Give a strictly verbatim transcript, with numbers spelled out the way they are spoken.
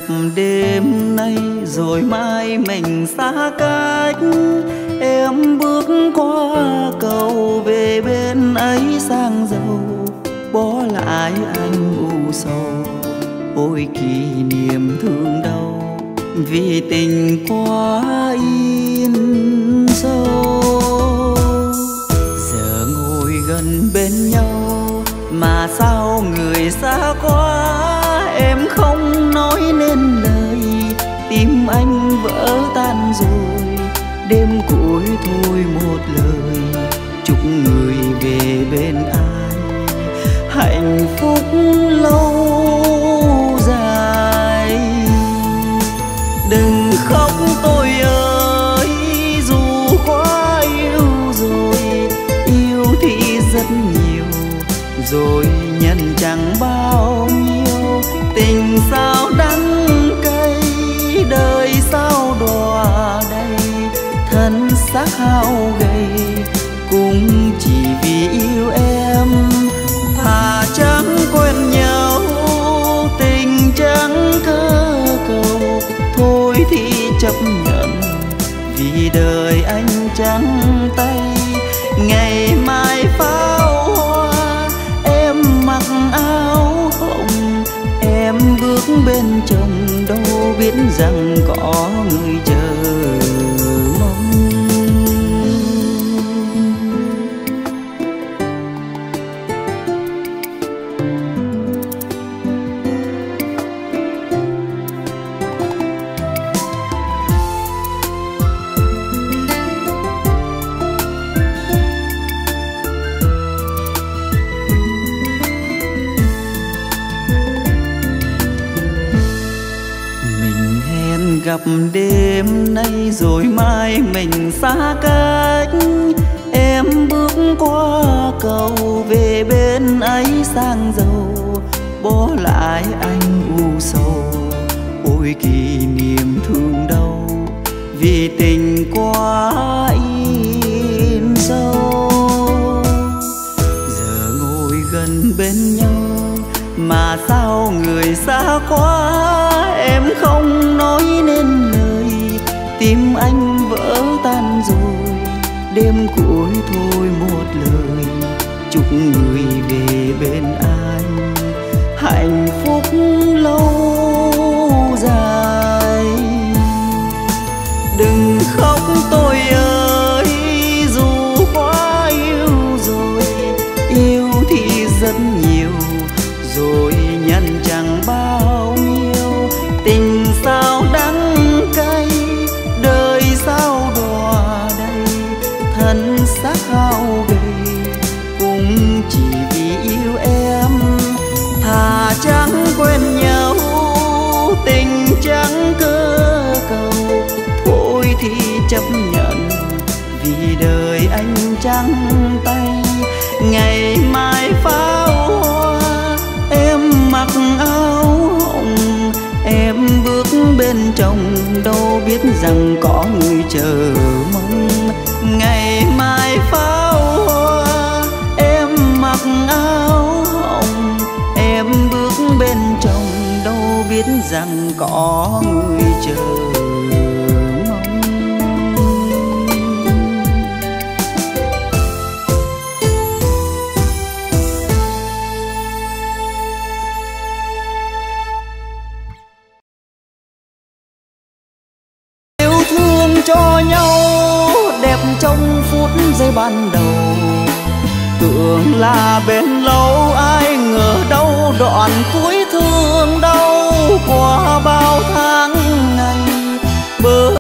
gặp đêm nay rồi mai mình xa cách. Em bước qua cầu về bên ấy sang dầu, bỏ lại anh u sầu. Ôi kỷ niệm thương đau vì tình quá in sâu. Giờ ngồi gần bên nhau mà sao người xa quá. Em không nói nên lời, tim anh vỡ tan rồi. Đêm cuối thôi một lời, chúc người về bên ai hạnh phúc lâu dài. Đừng khóc tôi ơi, dù quá yêu rồi. Yêu thì rất nhiều, rồi nhận chẳng bao nhiêu. Tình sao đắng cay, đời sao đọa đầy. Thân xác hao gầy cũng chỉ vì yêu em. Thà chẳng quen nhau, tình chẳng cơ cầu. Thôi thì chấp nhận, vì đời anh trắng tay. Ngày mai pháo hoa, em mặc áo hồng. Em bước bên chồng, đâu biết rằng có người chờ mong. Gặp đêm nay rồi mai mình xa cách. Em bước qua cầu về bên ấy sang dầu, bỏ lại anh u sầu. Ôi kỷ niệm thương đau vì tình quá in sâu. Giờ ngồi gần bên nhau mà sao người xa quá. Em không nói nên lời, tim anh vỡ tan rồi. Đêm cuối thôi một lời, chúc người về bên anh hạnh phúc lâu dài. Đừng khóc tôi ơi, dù quá yêu rồi. Yêu thì rất nhiều, rồi nhận chẳng bao nhiêu. Tình sao đắng cay, đời sao đọa đầy. Thân xác hao gầy cũng chỉ vì yêu em. Thà chẳng quen nhau, tình chẳng cơ cầu. Thôi thì chấp nhận, vì đời anh trắng tay. Ngày mai pháo hoa, em mặc áo hồng. Em bước bên chồng, đâu biết rằng có người chờ mong. Ngày mai pháo hoa, em mặc áo hồng. Em bước bên chồng, đâu biết rằng có người chờ mong. Cho nhau đẹp trong phút giây ban đầu, tưởng là bên lâu. Ai ngờ đâu đoạn cuối thương đau qua bao tháng.